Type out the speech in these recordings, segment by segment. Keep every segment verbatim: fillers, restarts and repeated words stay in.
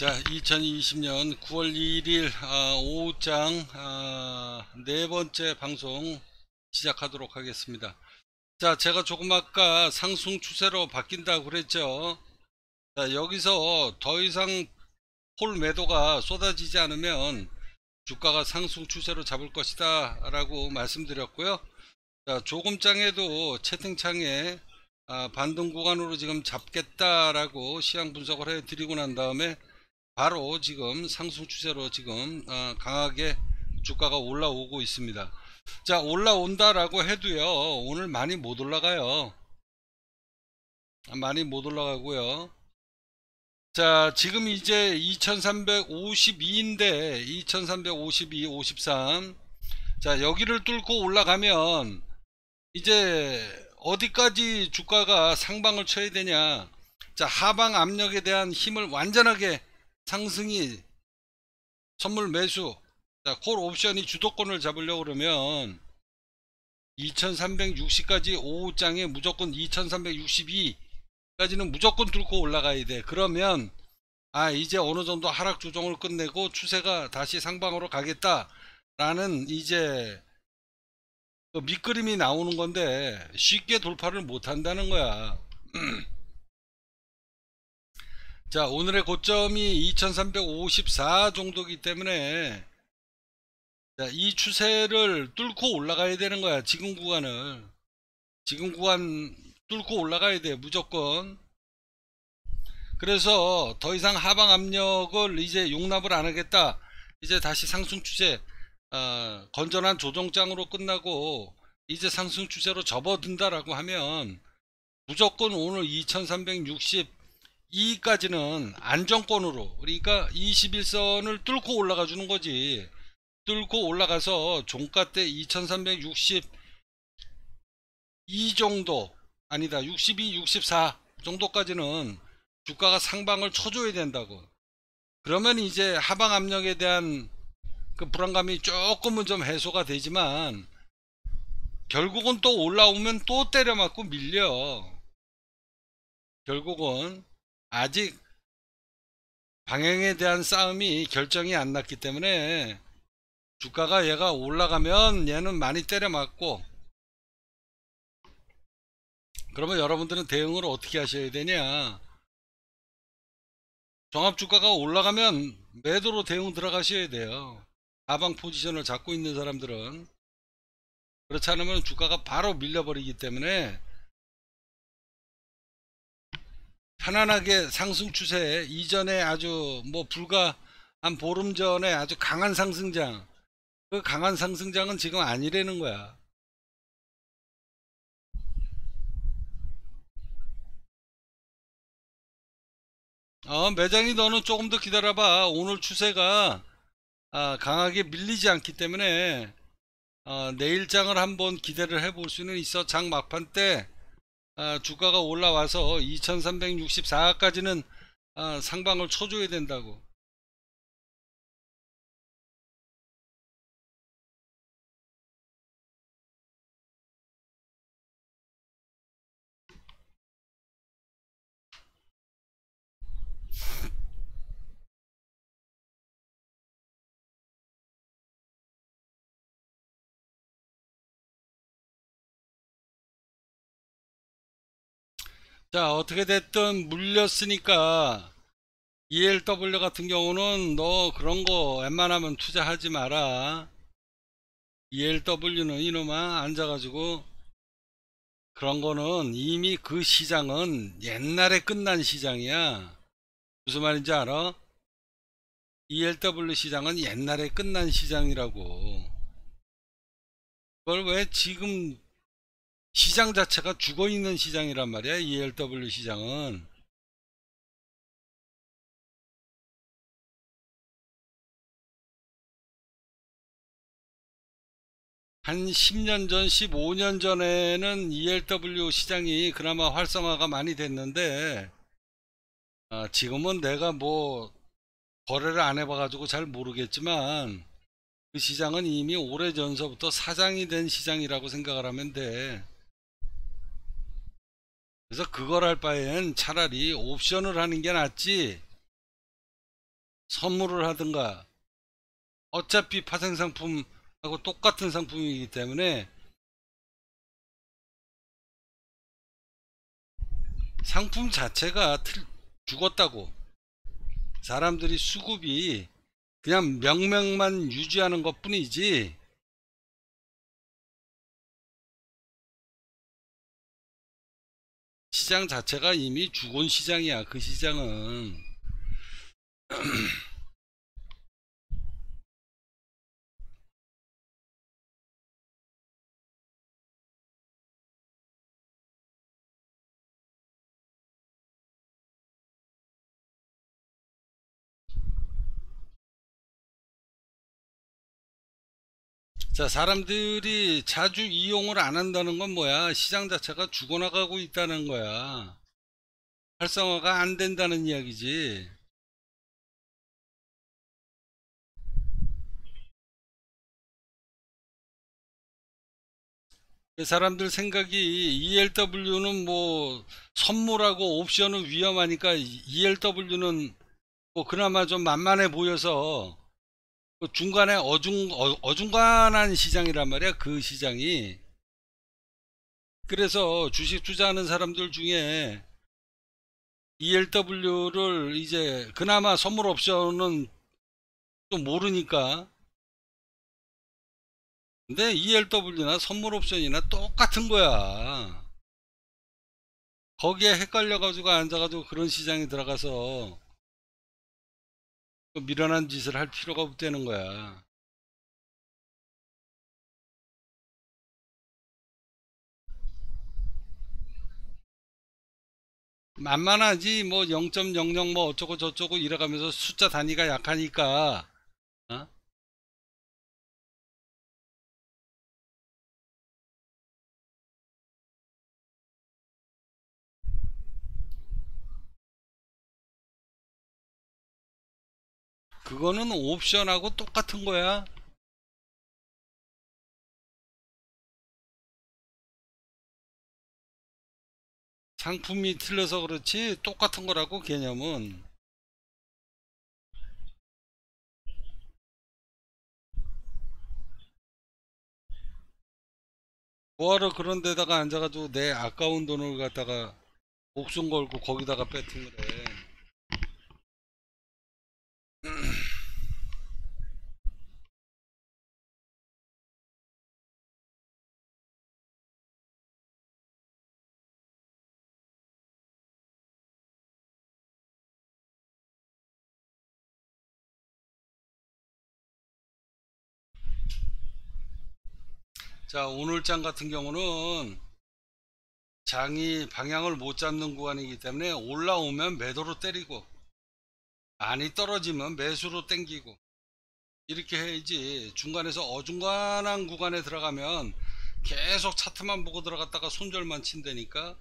자, 이천이십 년 구월 일일 아, 오후장 아, 네 번째 방송 시작하도록 하겠습니다. 자, 제가 조금 아까 상승 추세로 바뀐다고 그랬죠. 자, 여기서 더 이상 폴 매도가 쏟아지지 않으면 주가가 상승 추세로 잡을 것이다 라고 말씀드렸고요. 자, 조금장에도 채팅창에 아, 반등 구간으로 지금 잡겠다라고 시황 분석을 해 드리고 난 다음에 바로 지금 상승 추세로 지금 어, 강하게 주가가 올라오고 있습니다. 자, 올라온다라고 해도요, 오늘 많이 못 올라가요. 많이 못 올라가고요. 자, 지금 이제 이천삼백오십이인데 이천삼백오십이, 오십삼. 자, 여기를 뚫고 올라가면 이제 어디까지 주가가 상방을 쳐야 되냐. 자, 하방 압력에 대한 힘을 완전하게 상승이 선물 매수, 자, 콜 옵션이 주도권을 잡으려고 그러면 이천삼백육십까지 오후장에 무조건 이천삼백육십이까지는 무조건 뚫고 올라가야 돼. 그러면 아, 이제 어느 정도 하락 조정을 끝내고 추세가 다시 상방으로 가겠다 라는 이제 그 밑그림이 나오는 건데 쉽게 돌파를 못 한다는 거야. 자, 오늘의 고점이 이천삼백오십사 정도이기 때문에 자, 이 추세를 뚫고 올라가야 되는 거야. 지금 구간을 지금 구간 뚫고 올라가야 돼, 무조건. 그래서 더 이상 하방 압력을 이제 용납을 안 하겠다, 이제 다시 상승 추세, 어, 건전한 조정장으로 끝나고 이제 상승 추세로 접어든다라고 하면 무조건 오늘 이천삼백육십이까지는 안정권으로, 그러니까 이십일선을 뚫고 올라가 주는 거지. 뚫고 올라가서 종가 때 이천삼백육십이 정도, 아니다, 육십이, 육십사 정도까지는 주가가 상방을 쳐줘야 된다고. 그러면 이제 하방 압력에 대한 그 불안감이 조금은 좀 해소가 되지만 결국은 또 올라오면 또 때려 맞고 밀려. 결국은 아직 방향에 대한 싸움이 결정이 안 났기 때문에 주가가 얘가 올라가면 얘는 많이 때려 맞고, 그러면 여러분들은 대응을 어떻게 하셔야 되냐. 종합주가가 올라가면 매도로 대응 들어가셔야 돼요. 하방 포지션을 잡고 있는 사람들은. 그렇지 않으면 주가가 바로 밀려버리기 때문에 편안하게 상승 추세, 이전에 아주 뭐 불과 한 보름 전에 아주 강한 상승장, 그 강한 상승장은 지금 아니라는 거야. 어, 매장이 너는 조금 더 기다려봐. 오늘 추세가 아, 강하게 밀리지 않기 때문에 어, 내일장을 한번 기대를 해볼 수는 있어. 장 막판 때 아, 주가가 올라와서 이천삼백육십사까지는 아, 상방을 쳐줘야 된다고. 자, 어떻게 됐든 물렸으니까 이엘더블유 같은 경우는 너 그런 거 웬만하면 투자하지 마라. 이엘더블유는 이놈아 앉아가지고 그런 거는 이미 그 시장은 옛날에 끝난 시장이야. 무슨 말인지 알아? 이엘더블유 시장은 옛날에 끝난 시장이라고. 그걸 왜 지금, 시장 자체가 죽어있는 시장이란 말이야, 이엘더블유 시장은. 한 십 년 전, 십오 년 전에는 이엘더블유 시장이 그나마 활성화가 많이 됐는데, 아, 지금은 내가 뭐 거래를 안 해봐가지고 잘 모르겠지만 그 시장은 이미 오래전서부터 사장이 된 시장이라고 생각을 하면 돼. 그래서 그걸 할 바엔 차라리 옵션을 하는 게 낫지. 선물을 하든가 어차피 파생상품하고 똑같은 상품이기 때문에 상품 자체가 틀, 죽었다고. 사람들이 수급이 그냥 명맥만 유지하는 것 뿐이지 시장 자체가 이미 죽은 시장이야. 그 시장은. 자, 사람들이 자주 이용을 안 한다는 건 뭐야? 시장 자체가 죽어나가고 있다는 거야. 활성화가 안 된다는 이야기지. 사람들 생각이 이엘더블유는 뭐 선물하고 옵션은 위험하니까 이엘더블유는 뭐 그나마 좀 만만해 보여서 그 중간에 어중, 어, 어중간한 시장이란 말이야. 그 시장이. 그래서 주식 투자하는 사람들 중에 이엘더블유를 이제 그나마 선물 옵션은 좀 모르니까. 근데 이엘더블유나 선물 옵션이나 똑같은 거야. 거기에 헷갈려가지고 앉아가지고 그런 시장에 들어가서 그 미련한 짓을 할 필요가 없다는 거야. 만만하지 뭐 영 점 영영 뭐 어쩌고 저쩌고 이래가면서 숫자 단위가 약하니까 어? 그거는 옵션하고 똑같은 거야. 상품이 틀려서 그렇지 똑같은 거라고 개념은. 뭐하러 그런 데다가 앉아가지고 내 아까운 돈을 갖다가 목숨 걸고 거기다가 배팅을 해. 자, 오늘 장 같은 경우는 장이 방향을 못 잡는 구간이기 때문에 올라오면 매도로 때리고 많이 떨어지면 매수로 땡기고 이렇게 해야지. 중간에서 어중간한 구간에 들어가면 계속 차트만 보고 들어갔다가 손절만 친다니까.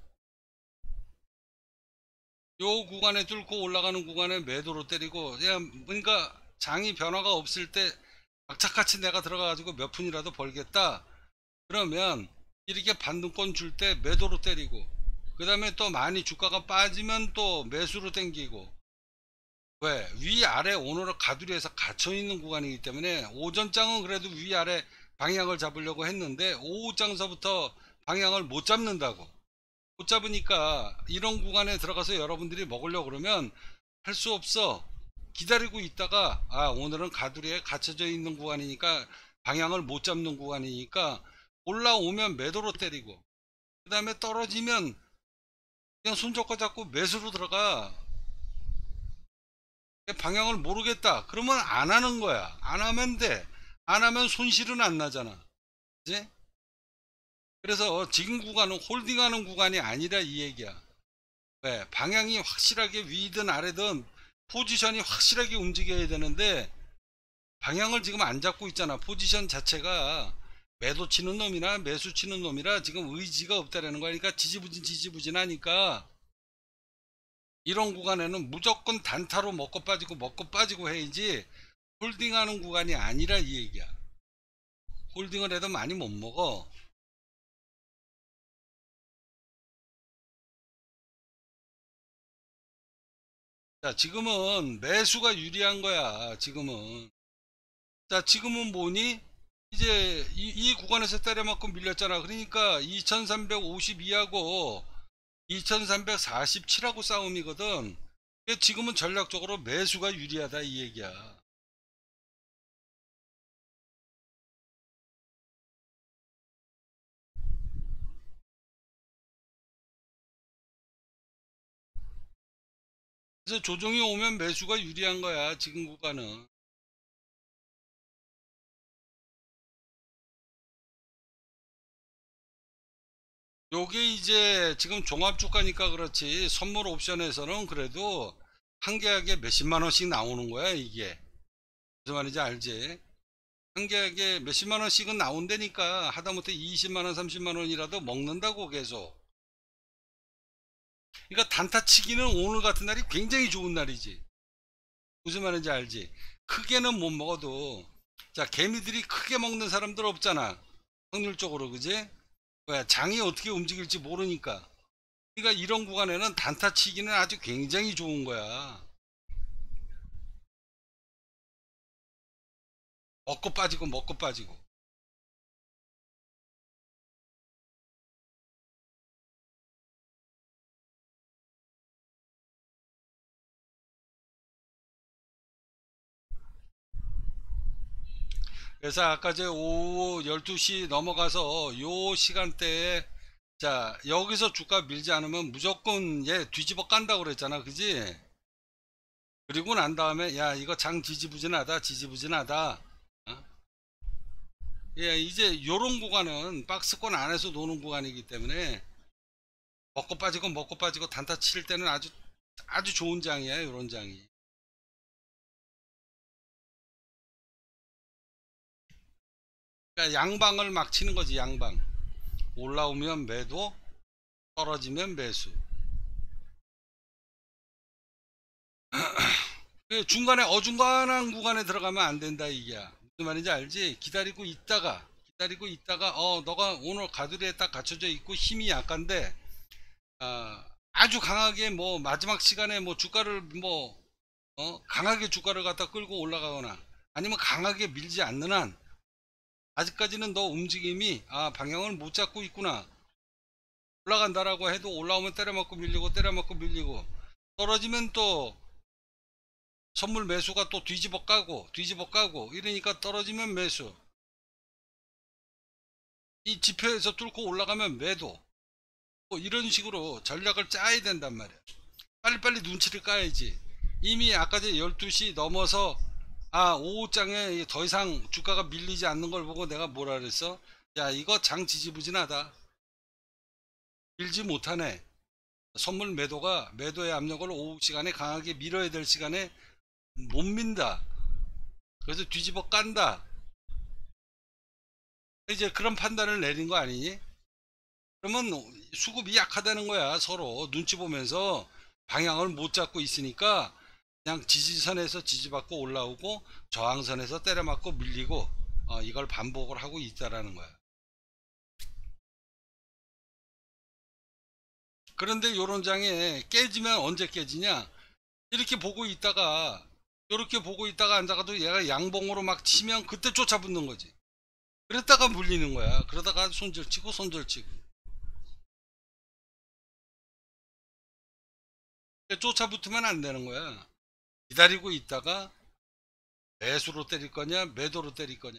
요 구간에 뚫고 올라가는 구간에 매도로 때리고 그냥 그러니까 장이 변화가 없을 때 악착같이 내가 들어가가지고 몇 푼이라도 벌겠다 그러면 이렇게 반등권 줄 때 매도로 때리고 그 다음에 또 많이 주가가 빠지면 또 매수로 땡기고. 왜? 위아래 오너를 가두리에서 갇혀있는 구간이기 때문에 오전장은 그래도 위아래 방향을 잡으려고 했는데 오후장서부터 방향을 못 잡는다고. 못 잡으니까 이런 구간에 들어가서 여러분들이 먹으려고 그러면 할 수 없어. 기다리고 있다가 아 오늘은 가두리에 갇혀져 있는 구간이니까 방향을 못 잡는 구간이니까 올라오면 매도로 때리고 그 다음에 떨어지면 그냥 손 잡고 잡고 매수로 들어가. 방향을 모르겠다 그러면 안 하는 거야. 안 하면 돼. 안 하면 손실은 안 나잖아. 그지? 그래서 지금 구간은 홀딩하는 구간이 아니라 이 얘기야. 왜? 방향이 확실하게 위든 아래든 포지션이 확실하게 움직여야 되는데 방향을 지금 안 잡고 있잖아. 포지션 자체가 매도 치는 놈이나 매수 치는 놈이라 지금 의지가 없다라는 거야. 그러니까 지지부진 지지부진하니까 이런 구간에는 무조건 단타로 먹고 빠지고 먹고 빠지고 해야지 홀딩하는 구간이 아니라 이 얘기야. 홀딩을 해도 많이 못 먹어. 자, 지금은 매수가 유리한 거야. 지금은. 자, 지금은 뭐니? 이제 이, 이 구간에서 때려맞고 밀렸잖아. 그러니까 이천삼백오십이하고 이천삼백사십칠하고 싸움이거든. 지금은 전략적으로 매수가 유리하다 이 얘기야. 그래서 조정이 오면 매수가 유리한 거야. 지금 구간은. 요게 이제 지금 종합주가니까 그렇지, 선물 옵션에서는 그래도 한 계약에 몇십만 원씩 나오는 거야 이게. 무슨 말인지 알지? 한 계약에 몇십만 원씩은 나온다니까. 하다못해 이십만 원 삼십만 원이라도 먹는다고 계속. 그러니까 단타 치기는 오늘 같은 날이 굉장히 좋은 날이지. 무슨 말인지 알지? 크게는 못 먹어도, 자, 개미들이 크게 먹는 사람들 없잖아, 확률적으로. 그지? 왜? 장이 어떻게 움직일지 모르니까. 그러니까 이런 구간에는 단타 치기는 아주 굉장히 좋은 거야. 먹고 빠지고 먹고 빠지고. 그래서 아까 제 오후 열두 시 넘어가서 요 시간대에, 자, 여기서 주가 밀지 않으면 무조건 얘 뒤집어 깐다고 그랬잖아. 그지? 그리고 난 다음에 야, 이거 장 지지부진하다 지지부진하다. 어? 예, 이제 요런 구간은 박스권 안에서 노는 구간이기 때문에 먹고 빠지고 먹고 빠지고 단타 칠 때는 아주 아주 좋은 장이야, 요런 장이. 그러니까 양방을 막 치는 거지, 양방. 올라오면 매도, 떨어지면 매수. 그 중간에 어중간한 구간에 들어가면 안 된다 이게. 무슨 말인지 알지? 기다리고 있다가 기다리고 있다가 어 너가 오늘 가두리에 딱 갖춰져 있고 힘이 약한데, 아, 아주 강하게 뭐 마지막 시간에 뭐 주가를 뭐 어, 강하게 주가를 갖다 끌고 올라가거나 아니면 강하게 밀지 않는 한 아직까지는 너 움직임이, 아, 방향을 못 잡고 있구나. 올라간다라고 해도 올라오면 때려맞고 밀리고 때려맞고 밀리고, 떨어지면 또 선물 매수가 또 뒤집어 까고 뒤집어 까고 이러니까 떨어지면 매수, 이 지표에서 뚫고 올라가면 매도, 뭐 이런 식으로 전략을 짜야 된단 말이야. 빨리빨리 눈치를 까야지. 이미 아까 전 열두 시 넘어서, 아, 오후장에 더 이상 주가가 밀리지 않는 걸 보고 내가 뭐라 그랬어? 야, 이거 장 지지부진하다, 밀지 못하네. 선물 매도가 매도의 압력을 오후 시간에 강하게 밀어야 될 시간에 못 민다. 그래서 뒤집어 깐다. 이제 그런 판단을 내린 거 아니니? 그러면 수급이 약하다는 거야. 서로 눈치 보면서 방향을 못 잡고 있으니까 그냥 지지선에서 지지받고 올라오고 저항선에서 때려맞고 밀리고, 어, 이걸 반복을 하고 있다라는 거야. 그런데 요런 장에 깨지면 언제 깨지냐? 이렇게 보고 있다가, 이렇게 보고 있다가 앉아가도 얘가 양봉으로 막 치면 그때 쫓아붙는 거지. 그랬다가 물리는 거야. 그러다가 손절치고 손절치고. 쫓아붙으면 안 되는 거야. 기다리고 있다가 매수로 때릴 거냐 매도로 때릴 거냐.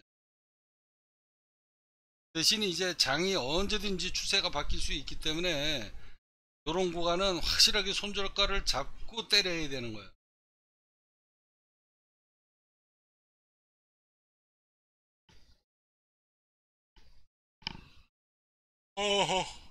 대신 이제 장이 언제든지 추세가 바뀔 수 있기 때문에 이런 구간은 확실하게 손절가를 잡고 때려야 되는 거야. 어허.